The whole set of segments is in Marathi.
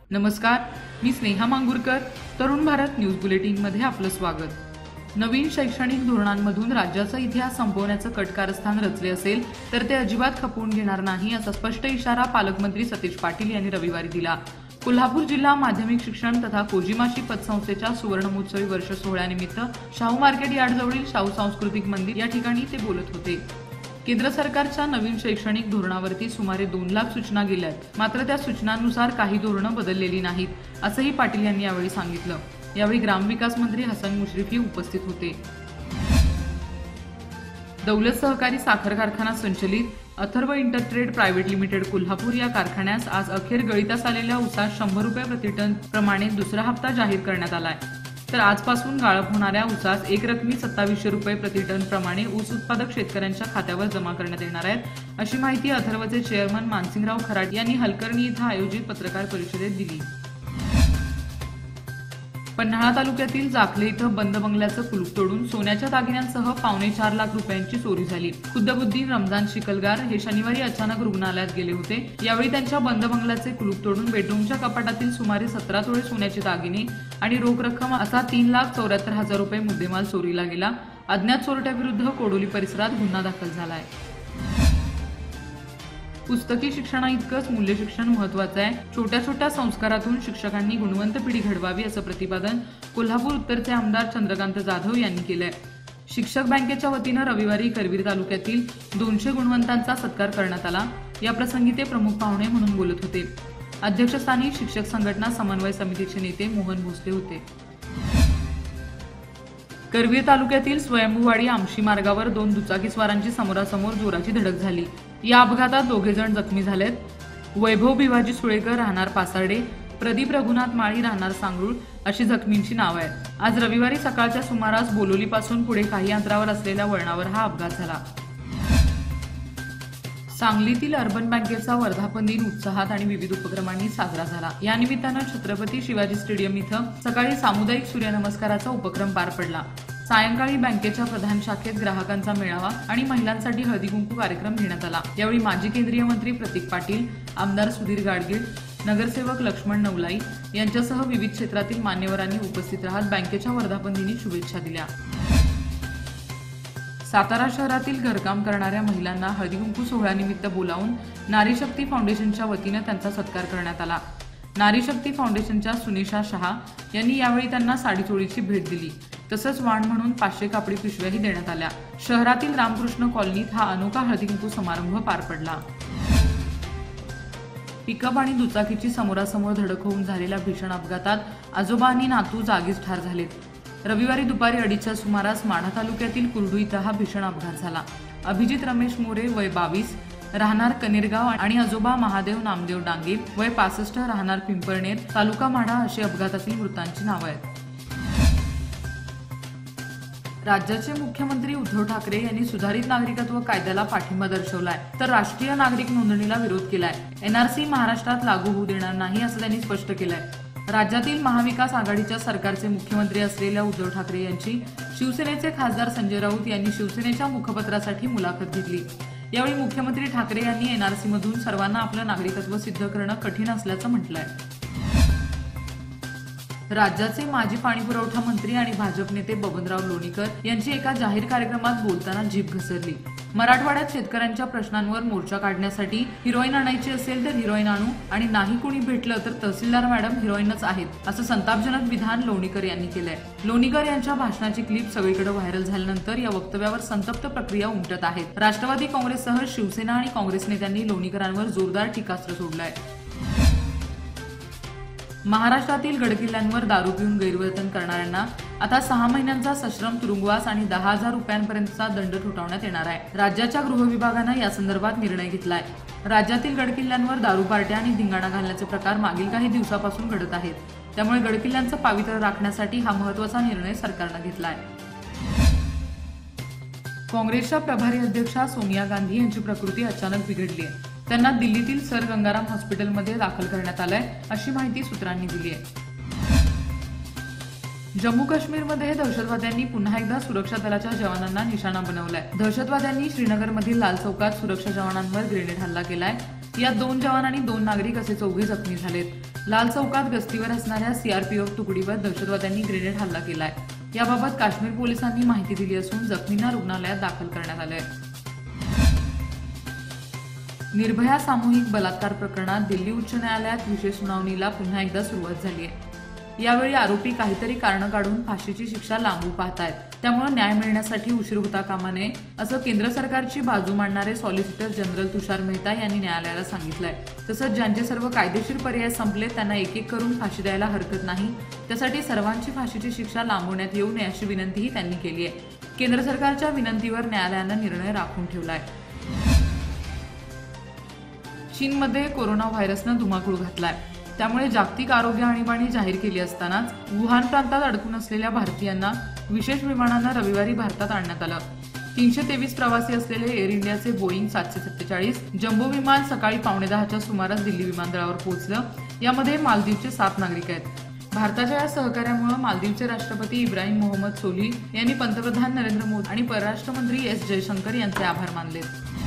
नमस्कार, मी स्नेहा मांगुरकर. तरुण भारत न्यूज बुलेटिनमध्ये आपलं स्वागत. नवीन शैक्षणिक धोरणांमधून राज्याचा इतिहास संपवण्याचं कट कारस्थान रचले असेल तर ते अजिबात खपवून घेणार नाही, असा स्पष्ट इशारा पालकमंत्री सतीश पाटील यांनी रविवारी दिला. कोल्हापूर जिल्हा माध्यमिक शिक्षण तथा कोजिमाशी पतसंस्थेच्या सुवर्णमहोत्सवी वर्ष सोहळ्यानिमित्त शाहू मार्केट यार्डजवळील शाहू सांस्कृतिक मंदिर या ठिकाणी ते बोलत होते. केंद्र सरकारच्या नवीन शैक्षणिक धोरणावरती सुमारे 2 लाख सूचना गेल्यात, मात्र त्या सूचनांनुसार काही धोरणं बदललेली नाहीत, असंही पाटील यांनी यावेळी सांगितलं. यावेळी ग्रामविकास मंत्री हसन मुश्रीफही उपस्थित होते. दौलत सहकारी साखर कारखाना संचलित Atharva intertrade private limited Kolhapur या कारखान्यास आज अखेर गळीतास आलेल्या ऊसात 100 रुपये प्रतिटन प्रमाणे दुसरा हप्ता जाहीर करण्यात आलाय. तर आजपासून गाळप होणाऱ्या ऊसास एक रकमी 2700 रुपये प्रतिटन प्रमाणे ऊस उत्पादक शेतकऱ्यांच्या खात्यावर जमा करण्यात येणार आहेत, अशी माहिती अथर्वचे चेअरमन मानसिंगराव खराट यांनी हलकर्णी इथं आयोजित पत्रकार परिषदेत दिली. पन्हाळा तालुक्यातील जाखले इथं बंद बंगल्याचं कुलूप तोडून सोन्याच्या दागिन्यांसह 4.25 लाख रुपयांची चोरी झाली. खुद्दबुद्दीन रमजान शिकलगार हे शनिवारी अचानक रुग्णालयात गेले होते. यावेळी त्यांच्या बंद बंगल्याचे कुलूप तोडून बेडरूमच्या कपाटातील सुमारे 17 तोळे सोन्याचे दागिने आणि रोख रक्कम असा 3,74,000 रुपये मुद्देमाल चोरीला गेला. अज्ञात चोरट्याविरुद्ध कोडोली परिसरात गुन्हा दाखल झालाय. पुस्तकी शिक्षणाइतकंच मूल्य शिक्षण महत्त्वाचं आहे. छोट्या छोट्या संस्कारातून शिक्षकांनी गुणवंत पिढी घडवावी, असं प्रतिपादन कोल्हापूर उत्तरचे आमदार चंद्रकांत जाधव यांनी केलंय. शिक्षक बँकेच्या वतीनं रविवारी करवीर तालुक्यातील 200 गुणवंतांचा सत्कार करण्यात आला. या प्रसंगी ते प्रमुख पाहुणे म्हणून बोलत होते. अध्यक्षस्थानी शिक्षक संघटना समन्वय समितीचे नेते मोहन भोसले होते. करवीर तालुक्यातील स्वयंभूवाडी आमशी मार्गावर 2 दुचाकीस्वारांची समोरासमोर जोराची धडक झाली. या अपघातात 2 जण जखमी झालेत. वैभव भिवाजी सुळेकर राहणार पासार्डे, प्रदीप रघुनाथ माळी राहणार सांगरूळ अशी जखमींची नावं आहेत. आज रविवारी सकाळच्या सुमारास बोलोलीपासून पुढे काही अंतरावर असलेल्या वळणावर हा अपघात झाला. सांगलीतील अर्बन बँकेचा वर्धापन दिन उत्साहात आणि विविध उपक्रमांनी साजरा झाला. या निमित्तानं छत्रपती शिवाजी स्टेडियम इथं सकाळी सामुदायिक सूर्यनमस्काराचा उपक्रम पार पडला. सायंकाळी बँकेच्या प्रधान शाखेत ग्राहकांचा मेळावा आणि महिलांसाठी हळदी कुंकू कार्यक्रम घेण्यात आला. यावेळी माजी केंद्रीय मंत्री प्रतीक पाटील, आमदार सुधीर गाडगीळ, नगरसेवक लक्ष्मण नवलाई यांच्यासह विविध क्षेत्रातील मान्यवरांनी उपस्थित राहत बँकेच्या वर्धापन दिनी शुभेच्छा दिल्या. सातारा शहरातील घरकाम करणाऱ्या महिलांना हळदी कुंकू सोहळ्यानिमित्त बोलावून नारी शक्ती फाउंडेशनच्या वतीनं त्यांचा सत्कार करण्यात आला. नारी शक्ती फाउंडेशनच्या सुनिशा शहा यांनी यावेळी त्यांना साडीचोळीची भेट दिली. तसंच वाण म्हणून 500 कापडी पिशव्याही देण्यात आल्या. शहरातील रामकृष्ण कॉलनीत हा अनोखा हळदी कुंकू समारंभ पार पडला. पिकअप आणि दुचाकीची समोरासमोर धडक होऊन झालेल्या भीषण अपघातात आजोबा आणि नातू जागीच ठार झालेत. रविवारी दुपारी 2:30च्या सुमारास माढा तालुक्यातील कुर्डू इथं हा भीषण अपघात झाला. अभिजित रमेश मोरे वय 22 राहणार कनेरगाव आणि आजोबा महादेव नामदेव डांगे वय 65 राहणार पिंपळनेर तालुका माढा अशी अपघातातील मृतांची नावं आहेत. राज्याचे मुख्यमंत्री उद्धव ठाकरे यांनी सुधारित नागरिकत्व कायद्याला पाठिंबा दर्शवलाय, तर राष्ट्रीय नागरिक नोंदणीला विरोध केलाय. एनआरसी महाराष्ट्रात लागू होऊ देणार नाही, असं त्यांनी स्पष्ट केलंय. राज्यातील महाविकास आघाडीच्या सरकारचे मुख्यमंत्री असलेल्या उद्धव ठाकरे यांची शिवसेनेचे खासदार संजय राऊत यांनी शिवसेनेच्या मुखपत्रासाठी मुलाखत घेतली. यावेळी मुख्यमंत्री ठाकरे यांनी एनआरसी मधून सर्वांना आपलं नागरिकत्व सिद्ध करणं कठीण असल्याचं म्हटलंय. राज्याचे माजी पाणीपुरवठा मंत्री आणि भाजप नेते बबनराव लोणीकर यांची एका जाहीर कार्यक्रमात बोलताना जीभ घसरली. मराठवाड्यात शेतकऱ्यांच्या प्रश्नांवर मोर्चा काढण्यासाठी हिरोईन आणायची असेल तर हिरोईन आणू आणि नाही कुणी भेटलं तर तहसीलदार मॅडम हिरोईनच आहेत, असं संतापजनक विधान लोणीकर यांनी केलंय. लोणीकर यांच्या भाषणाची क्लिप सगळीकडे व्हायरल झाल्यानंतर या वक्तव्यावर संतप्त प्रक्रिया उमटत आहेत. राष्ट्रवादी काँग्रेससह शिवसेना आणि काँग्रेस नेत्यांनी लोणीकरांवर जोरदार टीकास्त्र सोडलंय. महाराष्ट्रातील गडकिल्ल्यांवर दारू पिऊन गैरवर्तन करणाऱ्यांना आता 6 महिन्यांचा सश्रम तुरुंगवास आणि 10,000 रुपयांपर्यंतचा दंड ठोठावण्यात येणार आहे. राज्याच्या गृह विभागानं या संदर्भात निर्णय घेतलाय. राज्यातील गडकिल्ल्यांवर दारू पार्ट्या आणि धिंगाणा घालण्याचे प्रकार मागील काही दिवसापासून घडत आहेत. त्यामुळे गडकिल्ल्यांचं पावित्र्य राखण्यासाठी हा महत्त्वाचा निर्णय सरकारनं घेतलाय. काँग्रेसच्या प्रभारी अध्यक्षा सोनिया गांधी यांची प्रकृती अचानक बिघडली आहे. त्यांना दिल्लीतील सर गंगाराम हॉस्पिटलमध्ये दाखल करण्यात आलंय, अशी माहिती सूत्रांनी दिली आहे. जम्मू काश्मीरमध्ये दहशतवाद्यांनी पुन्हा एकदा सुरक्षा दलाच्या जवानांना निशाणा बनवलाय. दहशतवाद्यांनी श्रीनगरमधील लाल चौकात सुरक्षा जवानांवर ग्रेनेड हल्ला केलाय. यात 2 जवान आणि 2 नागरिक असे 4 जखमी झालेत. लाल चौकात गस्तीवर असणाऱ्या सीआरपीएफ तुकडीवर दहशतवाद्यांनी ग्रेनेड हल्ला केलाय। याबाबत काश्मीर पोलिसांनी माहिती दिली असून जखमींना रुग्णालयात दाखल करण्यात आले आहे। निर्भया सामूहिक बलात्कार प्रकरणात दिल्ली उच्च न्यायालयात विशेष सुनावणीला पुन्हा एकदा सुरुवात झाली आहे। यावेळी आरोपी काहीतरी कारण काढून फाशीची शिक्षा लांबू पाहतायत, त्यामुळे न्याय मिळण्यासाठी उशीर होता कामा नये असं केंद्र सरकारची बाजू मांडणारे सॉलिसिटर जनरल तुषार मेहता यांनी न्यायालयाला सांगितलंय। तसंच ज्यांचे सर्व कायदेशीर पर्याय संपले त्यांना एक एक करून फाशी द्यायला हरकत नाही, त्यासाठी सर्वांची फाशीची शिक्षा लांबवण्यात येऊ नये अशी विनंतीही त्यांनी केली आहे। केंद्र सरकारच्या विनंतीवर न्यायालयानं निर्णय राखून ठेवलाय। चीनमध्ये कोरोना व्हायरसनं धुमाकूळ घातलाय, त्यामुळे जागतिक आरोग्य आणीबाणी जाहीर केली असतानाच वुहान प्रांतात अडकून असलेल्या भारतीयांना विशेष विमानानं रविवारी भारतात आणण्यात आलं। 323 प्रवासी असलेले एअर इंडियाचे बोईंग 747 जम्बो विमान सकाळी 9:15च्या सुमारास दिल्ली विमानतळावर पोहोचलं। यामध्ये मालदीवचे 7 नागरिक आहेत। भारताच्या या सहकार्यामुळे मालदीवचे राष्ट्रपती इब्राहिम मोहम्मद सोली यांनी पंतप्रधान नरेंद्र मोदी आणि परराष्ट्र मंत्री एस जयशंकर यांचे आभार मानले।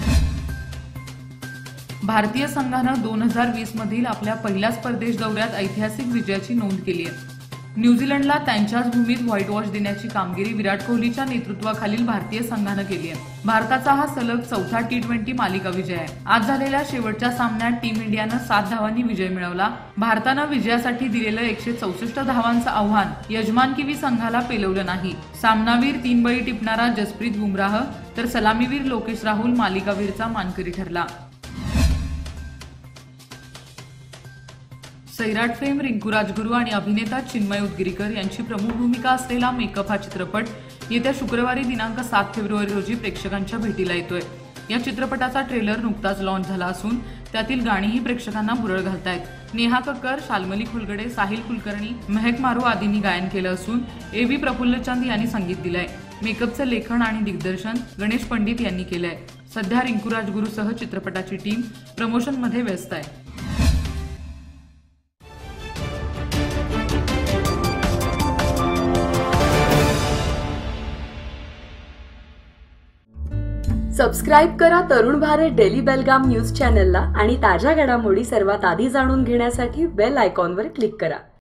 भारतीय संघानं 2020 मधील आपल्या पहिल्याच परदेश दौऱ्यात ऐतिहासिक विजयाची नोंद केली आहे। न्यूझीलंडला त्यांच्याच भूमीत व्हाईट वॉश देण्याची कामगिरी विराट कोहलीच्या नेतृत्वाखालील भारतीय संघानं केली आहे। भारताचा हा सलग चौथा T20 मालिका विजय आहे। आज झालेल्या शेवटच्या सामन्यात टीम इंडियानं 7 धावांनी विजय मिळवला। भारतानं विजयासाठी दिलेलं 164 धावांचं आव्हान यजमान किवी संघाला पेलवलं नाही। सामनावीर 3 बळी टिपणारा जसप्रीत बुमराह तर सलामीवीर लोकेश राहुल मालिकावीरचा मानकरी ठरला। सैराट फेम रिंकू राजगुरू आणि अभिनेता चिन्मय उदगीरकर यांची प्रमुख भूमिका असलेला मेकअप हा चित्रपट येत्या शुक्रवारी दिनांक 7 फेब्रुवारी रोजी प्रेक्षकांच्या भेटीला येतोय। या चित्रपटाचा ट्रेलर नुकताच लॉन्च झाला असून त्यातील गाणीही प्रेक्षकांना भुरळ घालतायत। नेहा कक्कर, शाल्मली खुलगडे, साहिल कुलकर्णी, महक मारू आदींनी गायन केलं असून ए.व्ही. प्रफुल्लचंद यांनी संगीत दिलंय। मेकअपचं लेखन आणि दिग्दर्शन गणेश पंडित यांनी केलंय। सध्या रिंकू राजगुरूसह चित्रपटाची टीम प्रमोशनमध्ये व्यस्त आहे। सबस्क्राईब करा तरुण भारत डेली बेलगाम न्यूज चॅनलला आणि ताज्या घडामोडी सर्वात आधी जाणून घेण्यासाठी बेल आयकॉनवर क्लिक करा।